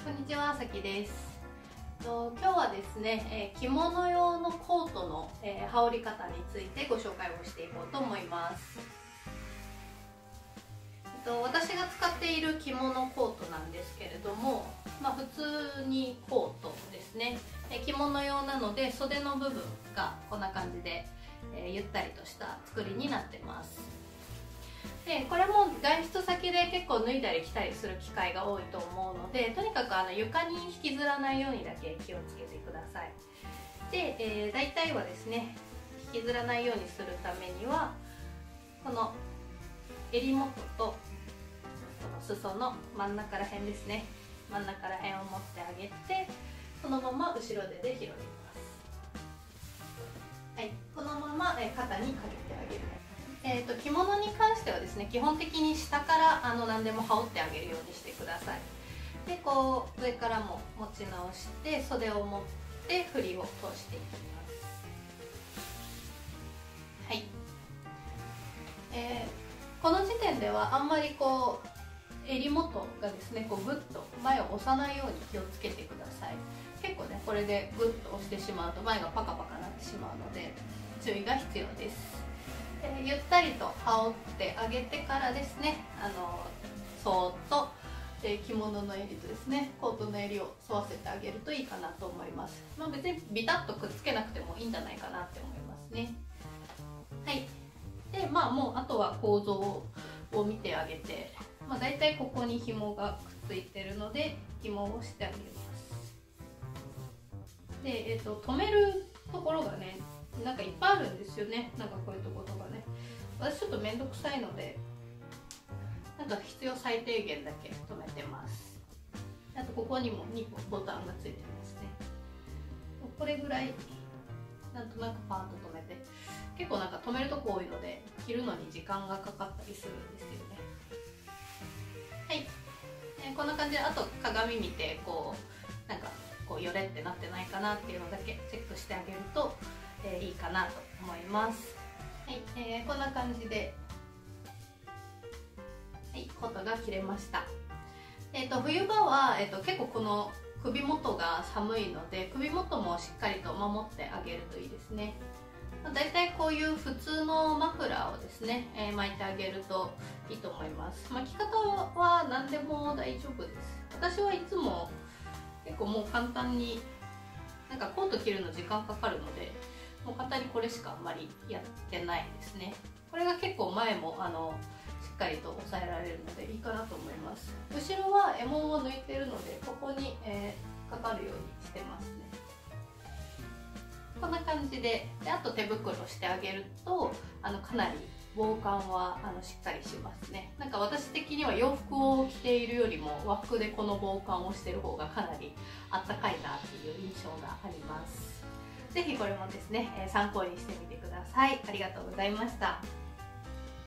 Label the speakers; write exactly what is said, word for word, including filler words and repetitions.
Speaker 1: こんにちは、さきです。と今日はですね、えー、着物用のコートの、えー、羽織り方についてご紹介をしていこうと思います。えっと、私が使っている着物コートなんですけれども、まあ、普通にコートですね。えー、着物用なので袖の部分がこんな感じで、えー、ゆったりとした作りになってます。でこれも外出先で結構脱いだり着たりする機会が多いと思うので、とにかくあの床に引きずらないようにだけ気をつけてください。で、えー、大体はですね、引きずらないようにするためにはこの襟元とこの裾の真ん中ら辺ですね、真ん中ら辺を持ってあげて、そのまま後ろ手で広げます。はい、このまま、えー、肩にかけてあげる。えー、と着物に関してはですね、基本的に下からあの何でも羽織ってあげるようにしてください。でこう上からも持ち直して袖を持って振りを通していきます。はい、えー、この時点ではあんまりこう襟元がですねこうグッと前を押さないように気をつけてください。結構ねこれでグッと押してしまうと前がパカパカなってしまうので注意が必要です。えー、ゆったりと羽織ってあげてからですね、あのそーっと、えー、着物の襟とですねコートの襟を沿わせてあげるといいかなと思います。まあ、別にビタッとくっつけなくてもいいんじゃないかなって思いますね。はい、でまあもうあとは構造を見てあげて、まあ、大体ここに紐がくっついてるので紐をしてあげます。で、えー、と留めるところがねなんかいっぱいあるんですよね。なんかこういうとことかね、私ちょっと面倒くさいのでなんか必要最低限だけ留めてます。あとここにもにこボタンがついてますね。これぐらいなんとなくパーンと留めて、結構なんか留めるとこ多いので着るのに時間がかかったりするんですよね。はい、えー、こんな感じであと鏡見てこうなんかこうよれってなってないかなっていうのだけチェックしてあげるとえー、いいかなと思います。はい、えー、こんな感じで、はい、コートが着れました。えーと、冬場は、えーと、結構この首元が寒いので首元もしっかりと守ってあげるといいですね。まあ、だいたいこういう普通のマフラーをですね、えー、巻いてあげるといいと思います。巻き方は何でも大丈夫です。私はいつも結構もう簡単になんかコート着るの時間かかるのでもう簡単にこれしかあんまりやってないですね。これが結構前もあのしっかりと押さえられるのでいいかなと思います。後ろは衣紋を抜いてるのでここに、えー、かかるようにしてますね。こんな感じで、であと手袋してあげるとあのかなり防寒はあのしっかりしますね。なんか私的には洋服を着ているよりも和服でこの防寒をしてる方がかなりあったかいなっていう印象があります。ぜひこれもですね、参考にしてみてください。ありがとうございました。